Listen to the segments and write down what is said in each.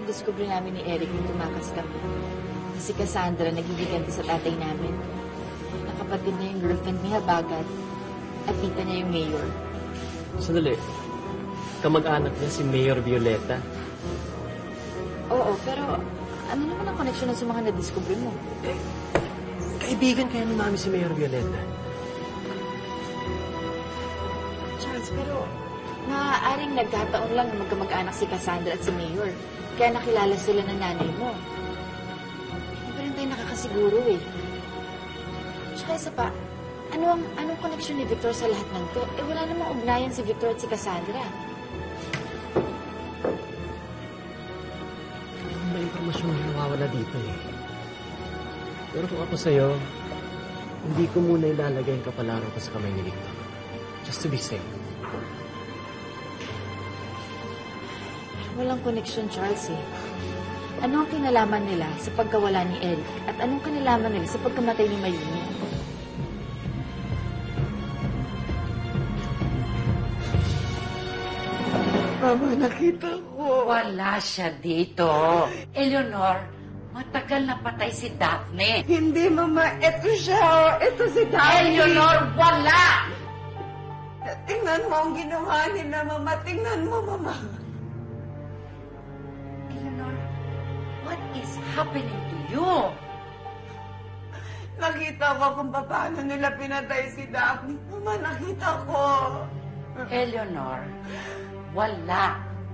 nadiskubre namin ni Eric nung tumakas kami. Si Cassandra nagigiganti sa tatay namin. Nakapatid niya yung girlfriend ni Habagat at tita niya yung mayor. Sandali. Kamag-anak niya si Mayor Violeta. Oo, pero ano naman ang koneksyon sa mga nadiskubre mo? Kaibigan kaya ni Mami si Mayor Violeta. Charles, pero maaaring nagkataon lang na magkamag-anak si Cassandra at si Mayor. Kaya nakilala sila ng nanay mo. Hindi pa rin tayo nakakasiguro eh. Tsaka isa pa, anong koneksyon ni Victor sa lahat ng to? Eh wala namang ugnayan si Victor at si Cassandra. May impormasyon na nawawala dito eh. Pero kung ako sa'yo, hindi ko muna ilalagay ang kapalaran ko sa kamay ni Victor. Just to be safe. Walang koneksyon, Charles eh. Ano ang kinalaman nila sa pagkawala ni Eric at anong kinalaman nila sa pagkamatay ni Mayumi? Mama, nakita ko. Wala siya dito. Eleanor, matagal na patay si Daphne. Hindi, Mama. Ito siya. Ito si Daphne. Eleanor, wala! Tingnan mo ang ginawa nila, Mama. Tingnan mo, Mama. Eleanor, what is happening to you? Nakita ko kung paano nila pinatay si Daphne. Mama, nakita ko. Eleanor, wala.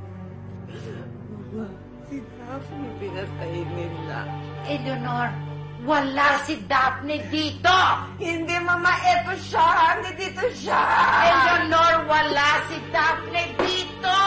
Mama, si Daphne pinatay nila. Eleanor, wala si Daphne dito! Hindi, Mama. Ito siya. Hindi dito siya. Eleanor, wala si Daphne dito!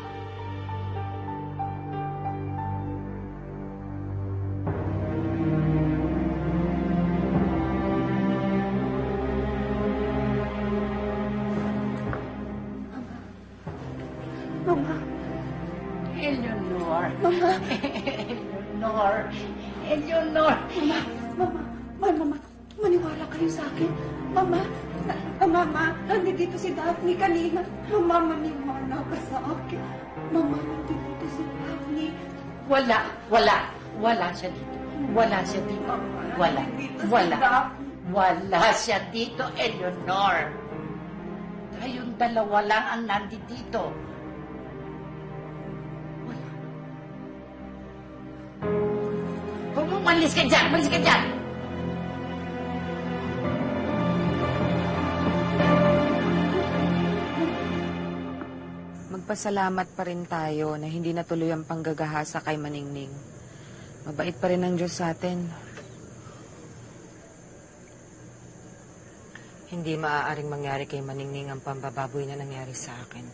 Mama. Eleanor. Mama. Eleanor. Eleanor. Mama, maniwala kayo sa akin. Mama, nandito si Daphne kanina. Mama, maniwala ka sa akin. Mama, nandito si Daphne. Wala siya dito. Wala siya dito. Wala siya dito, Eleanor. Kayong dalawa lang ang nandito. Umalis ka dyan! Umalis ka dyan! Magpasalamat pa rin tayo na hindi natuloy ang panggagahasa kay Maningning. Mabait pa rin ang Diyos sa atin. Hindi maaaring mangyari kay Maningning ang pambababoy na nangyari sa akin.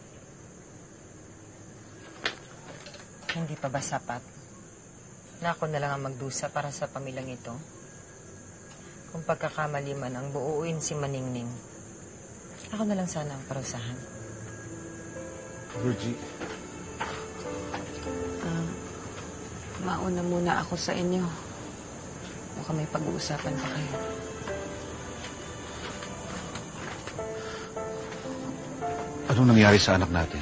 Hindi pa ba sapat na ako na lang ang magdusa para sa pamilyang ito? Kung pagkakamali man ang buuin si Maningning, ako na lang sana ang parusahan. Virgie. Mauna muna ako sa inyo. Baka may pag-uusapan pa kayo. Anong nangyari sa anak natin?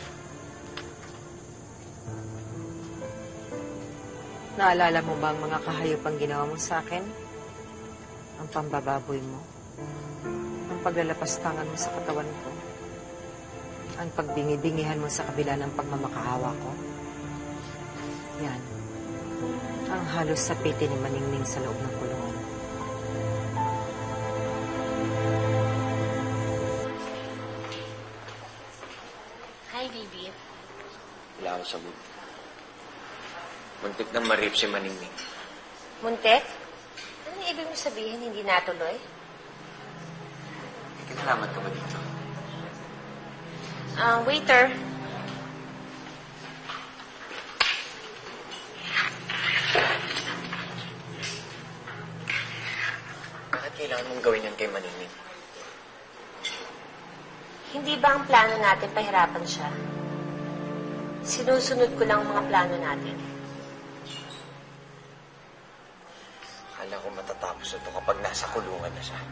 Naalala mo ba ang mga kahayop ang ginawa mo sa akin? Ang pambababoy mo? Ang paglalapastangan mo sa katawan ko? Ang pagbingi-bingihan mo sa kabila ng pagmamakaawa ko? Yan. Ang halos sapiti ni Maningning sa loob ng kulungan. Hi, baby. Wala akong sagot. Muntik nang ma-rape si Maningning. Muntik? Anong ibig mo sabihin hindi natuloy? May kinalaman ka ba dito? Waiter. Bakit kailangan mong gawin yan kay Maningning? Hindi ba ang plano natin pahirapan siya? Sinusunod ko lang ang mga plano natin. Akala ko matatapos ito kapag nasa kulungan na siya.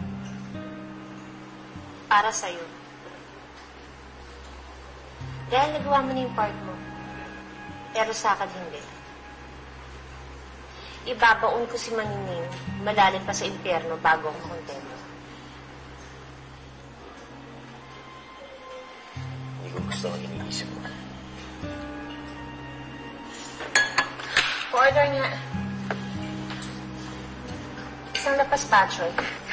Para sa'yo. Dahil nagawa mo na yung part mo. Pero sa akin hindi. Ibabaon ko si Manining malalim pa sa impyerno bago ako kontento. Hindi ko gusto ang iniisip mo. Order nga. Isang napaspacho.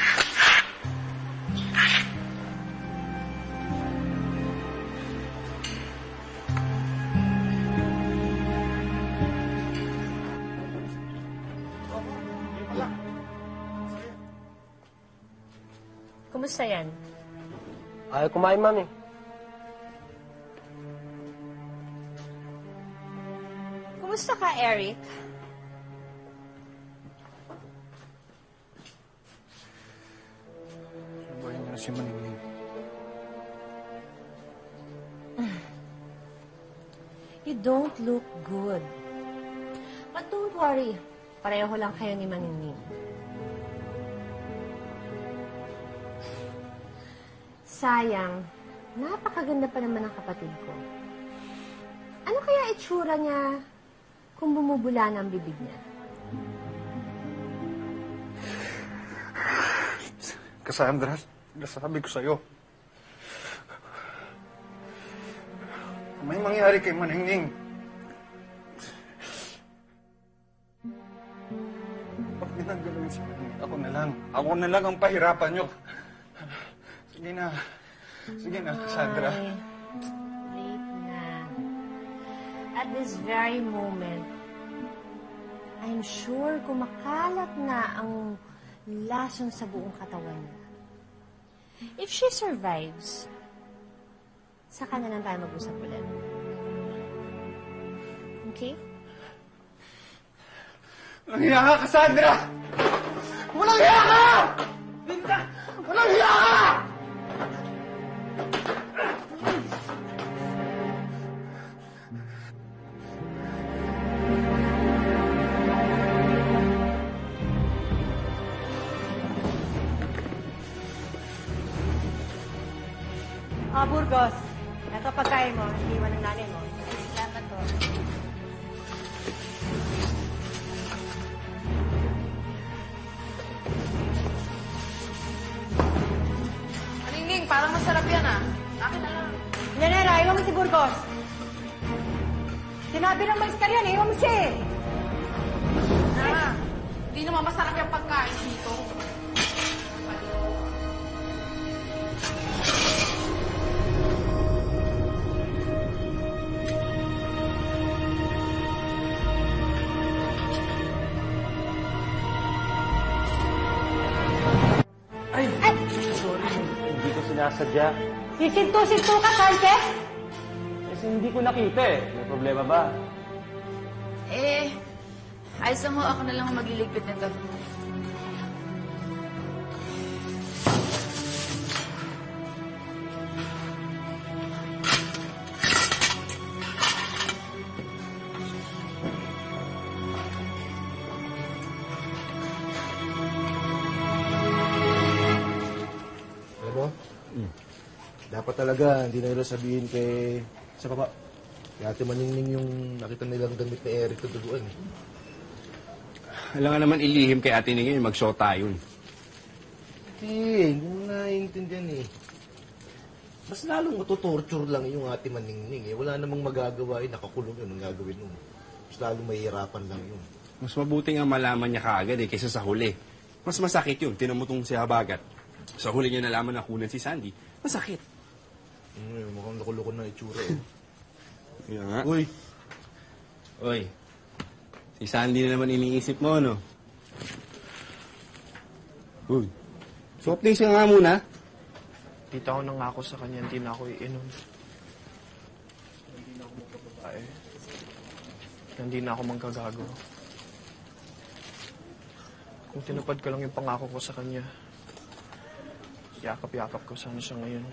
Kumusta yan? Ayaw kumain, Mami. Kumusta ka, Eric? Sabahin niyo na si Maningning. You don't look good. But don't worry. Pareho lang kayo ni Maningning. Sayang, napakaganda pa naman ang kapatid ko. Ano kaya itsura niya kung bumubula na ang bibig niya? Cassandra, nasabi ko sa'yo. May mangyari kay Maningning. Pag ginagawin si Maningning, ako na lang. Ako na lang ang pahirapan niyo. Sige na. Sige na, Cassandra. Ay, late na. At this very moment, I'm sure kumakalat na ang lason sa buong katawan niya. If she survives, saka na lang tayo mag-usap ulit. Okay? Walang hiya ka, Cassandra! Walang hiya ka! Linda! Walang hiya ka! Burgos, ito pagkain mo. Iniwan ng nanay mo. Salamat po. Maningning, parang masarap yan ah. Akin na lang. Nenera, iwan mo si Burgos. Sinabi ng mais ka yan, iwan mo siya eh. Hindi naman masarap yung pagkain dito. Hindi ko sinasadya. Sisinto-sinto ka, Sanchez. Kasi hindi ko nakita eh. May problema ba? Ayos lang ho, ako na lang ang magliligpit ng gabi mo. Alam mo? Dapat talaga, hindi na nila sabihin kay... Sa baba. Kaya Ate Maningning yung nakita nilang damit ni Eric na duguan. Alam nga naman ilihim kay Ate Ningin, mag-show tayo. Hindi mo naiintindihan eh. Mas lalong matutorture lang yung Ate Maningning eh. Wala namang magagawa eh, nakakulong yun ang gagawin mo. Mas lalong mahihirapan lang yun. Mas mabuti nga malaman niya kaagad eh, kaysa sa huli. Mas masakit yun, tinamutong si Habagat. Sa huli niya nalaman na kunan si Sandy. Masakit. Mukhang loko-loko na itsura eh. Kaya nga. Uy! Oy, si Sandy na naman iniisip mo, no? Uy, soft drinks ka nga muna. Tita ko nangako sa kanya, hindi na ako iinom. Hindi na ako magbabae. Hindi na ako manggagago. Kung tinupad ko lang yung pangako ko sa kanya, yakap-yakap ko sana siya ngayon.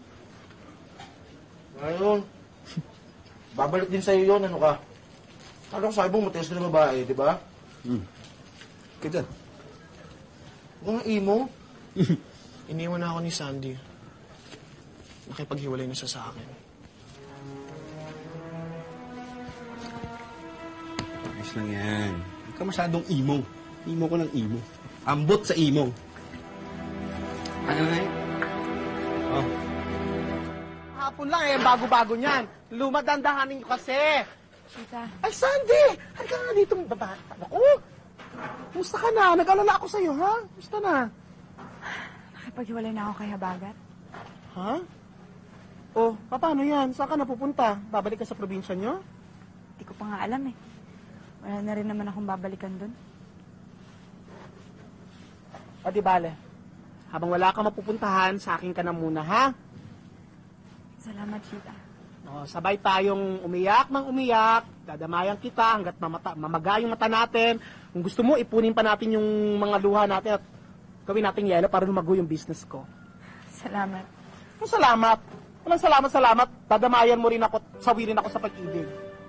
Ngayon, babalik din sa'yo yun, ano ka? Ano ko sabi mo, matigas ka na babae, di ba? Ka dyan. Huwag nga imo. Iniwan na ako ni Sandy. Nakipaghiwalay na siya sa akin. ayos lang yan. Huwag ka masyadong imo. Imo ko ng imo. Ambot sa imo. Ano na yun? Oh. Hapon lang eh, bago-bago niyan. Lumadandahanin ko kasi. Tita. Ay, Sandy! Halika nga dito, baba. Ako! Kumusta ka na? Nag-alala ako sa'yo, ha? Kumusta na? Nakipaghiwalay na ako kay Habagat. Ha? Oh, paano yan? Saan ka napupunta? Babalik ka sa probinsya nyo? Hindi ko pa nga alam eh. Wala na rin naman akong babalikan dun. O di bale, habang wala ka mapupuntahan, sa akin ka na muna, ha? Salamat, Tita. O, sabay tayong umiyak ng umiyak, dadamayan kita hanggat mamaga yung mata natin. Kung gusto mo, ipunin pa natin yung mga luha natin at gawin natin yelo para lumago yung business ko. Salamat. Salamat. Walang salamat. Dadamayan mo rin ako, sawirin ako sa pag-ibig.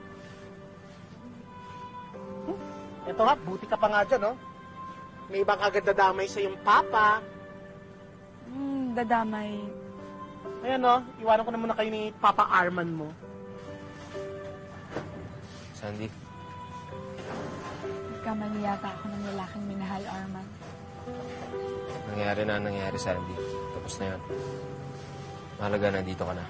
Ito nga, buti ka pa nga dyan, no? May ibang agad dadamay sa yung papa. Dadamay. Ayan, no? Iwanan ko na muna kayo ni Papa Arman mo. Sandy, Nagkamali yata ako ng lalaking minahal, Arman. nangyari na ang nangyari, Sandy. Tapos na yun. Mahalaga, nandito ka na.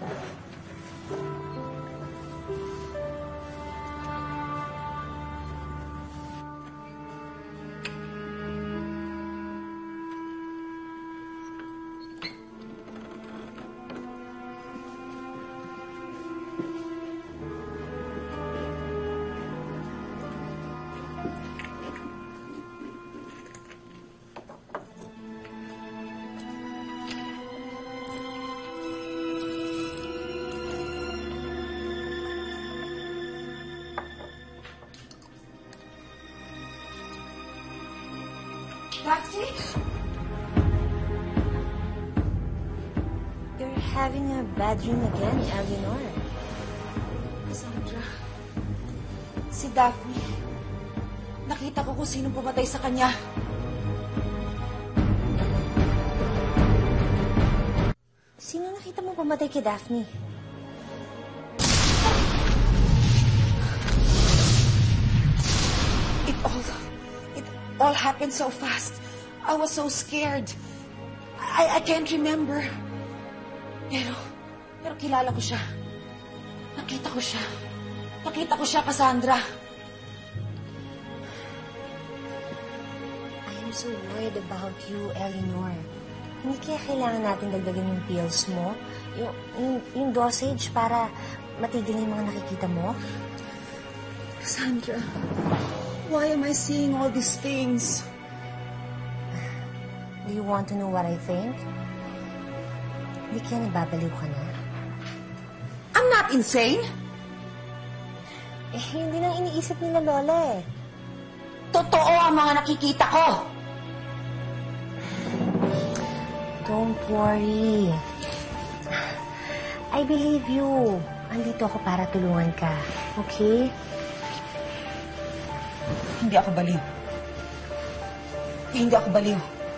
Taxi? You're having a bad dream again, Eleanor. Cassandra, si Daphne. Nakita ko kung sino pumatay sa kanya. Sino nakita mo pumatay kay Daphne? It all happened so fast. I was so scared. I can't remember. Pero kilala ko siya. Nakita ko siya, Cassandra. I am so worried about you, Eleanor. Hindi kaya kailangan natin dagdagan yung pills mo? Yung dosage para matigil yung mga nakikita mo? Cassandra, why am I seeing all these things? Do you want to know what I think? Hindi kaya nababaliw ka na? I'm not insane. Yun din ang iniisip nila, Lola eh. Totoo ang mga nakikita ko. Don't worry. I believe you. Andito ako para tulungan ka. Okay? Hindi ako baliw. Hindi ako baliw.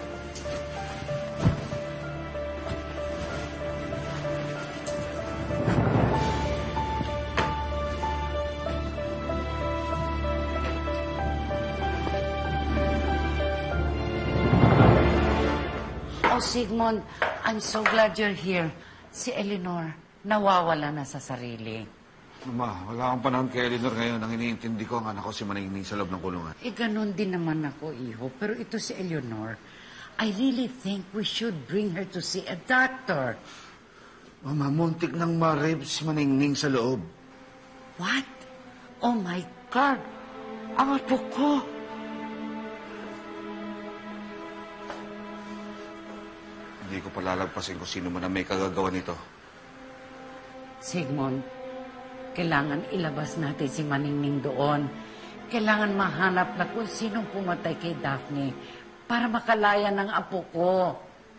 Oh, Sigmund, I'm so glad you're here. Si Eleanor, nawawala na sa sarili. Ma, wala akong panahon kay Eleanor ngayon. Ang iniintindi ko ang anak ko si Maningning sa loob ng kulungan. Ganun din naman ako, iho. Pero ito si Eleanor, I really think we should bring her to see a doctor. Mama, muntik nang ma-rape si Maningning sa loob. What? Oh my God! Ang apo ko! Hindi ko palalagpasin kung sino man ang may kagagawa nito. Sigmund, kailangan ilabas natin si Maningning doon. Kailangan mahanap na kung sinong pumatay kay Daphne para makalaya ng apo ko.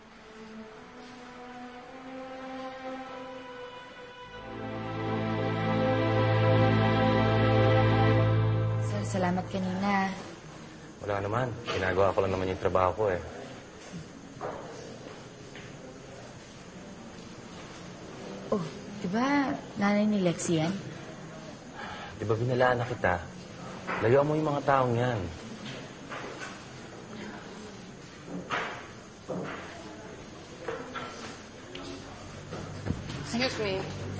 Sir, salamat kanina. Wala naman. Ginagawa ko lang naman yung trabaho ko eh. Diba nanay ni Lexi yan? Di ba binalaan na kita? Layuan mo yung mga taong yan. Excuse me.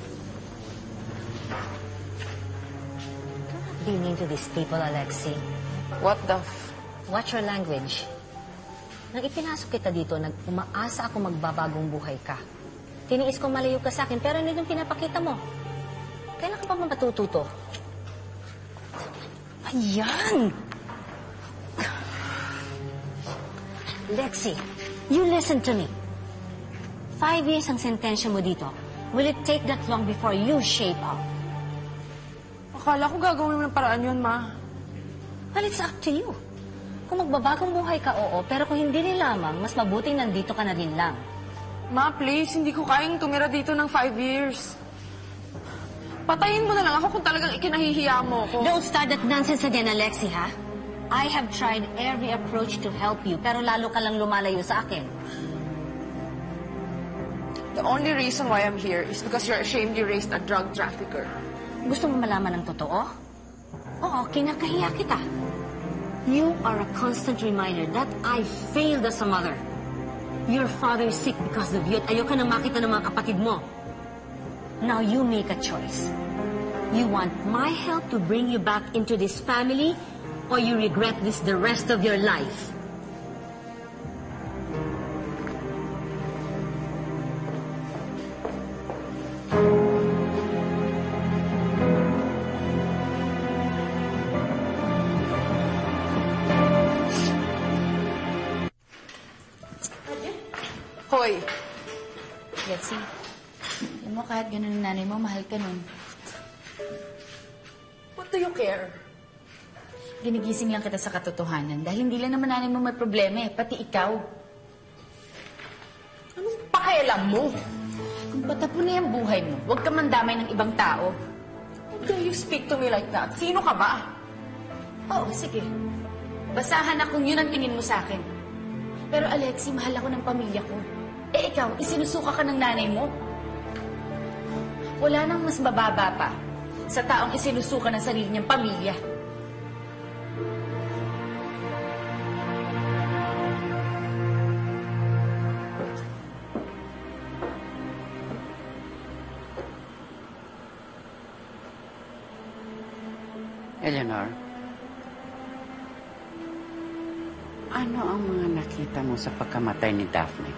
What do you mean to these people, Alexi? What the Watch your language. Nang ipinasok kita dito, umaasa ako magbabagong buhay ka. Tiniis kong malayo ka sa akin, pero hindi yung pinapakita mo. Kailan ka pa matututo? Ayan! Lexi, you listen to me. 5 years ang sentensya mo dito. Will it take that long before you shape up? Akala ko gagawin mo ng paraan yun, Ma. Well, it's up to you. Kung magbabagong buhay ka, oo. Pero kung hindi rin lamang, mas mabuting nandito ka na din lang. Ma, please, hindi ko kayang tumira dito ng 5 years. Patayin mo na lang ako kung talagang ikinahihiya mo ko. Don't start that nonsense again, Alexi, ha? I have tried every approach to help you, pero lalo ka lang lumalayo sa akin. The only reason why I'm here is because you're ashamed you raised a drug trafficker. Gusto mo malaman ng totoo? Oo, kinakahiya kita. You are a constant reminder that I failed as a mother. Your father is sick because of you at ayoko nang makita ng mga kapatid mo. Now you make a choice. You want my help to bring you back into this family, or you regret this the rest of your life? Hoy! Lexi, yun mo kahit ganun ang nanay mo, mahal ka nun. What do you care? Ginigising lang kita sa katotohanan dahil hindi lang naman nanay mo may problema pati ikaw. Anong pakialam mo? Kung patapon na yung buhay mo, huwag ka mandamay ng ibang tao. How dare you speak to me like that? Sino ka ba? Oo, sige. Basahan na kung yun ang tingin mo sa akin. Pero Alexi, mahal ako ng pamilya ko. Eh ikaw, isinusuka ka ng nanay mo. Wala nang mas bababa pa sa taong isinusuka ng sarili niyang pamilya. Eleanor, ano ang mga nakita mo sa pagkamatay ni Daphne?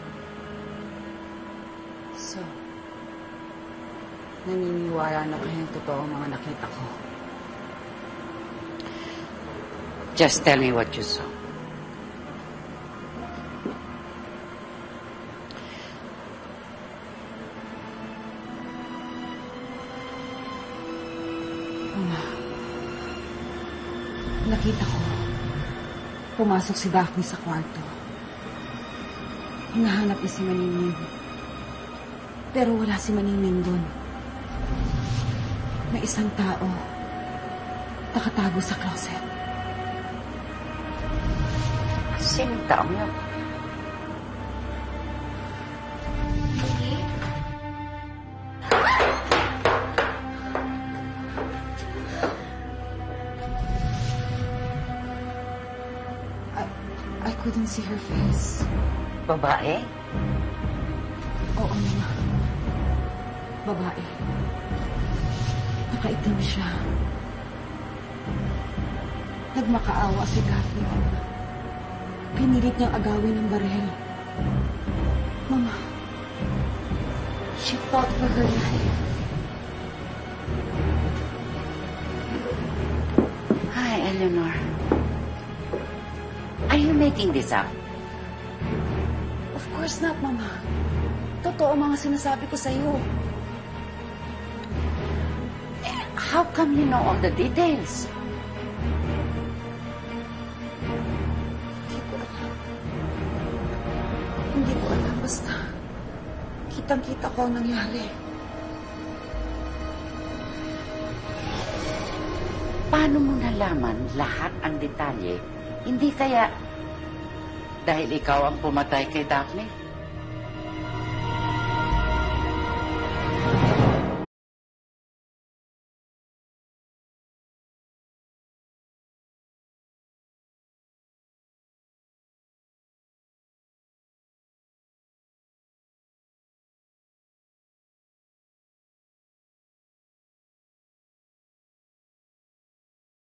So, naniniwala na kayo totoo ang mga nakita ko. Just tell me what you saw. Nakita ko, pumasok si Daphne sa kwarto. Hinahanap niya si Maningning. Pero wala si Maningning doon. May isang tao, nakatago sa closet. Sinong taong yun? I couldn't see her face. Babae? Oo, Mama. Babae. Nakaitim siya. Nagmakaawa si Daphne, Mama. Pinilit niyang agawin ng barel. Mama, she fought for her life. Hi, Eleanor. Are you making this up? Of course not, Mama. Totoo mga sinasabi ko sa iyo. How come you know all the details? Hindi ko alam. Basta, kitang-kita ko ang nangyari. Paano mo nalaman lahat ang detalye? Hindi kaya dahil ikaw ang pumatay kay Daphne?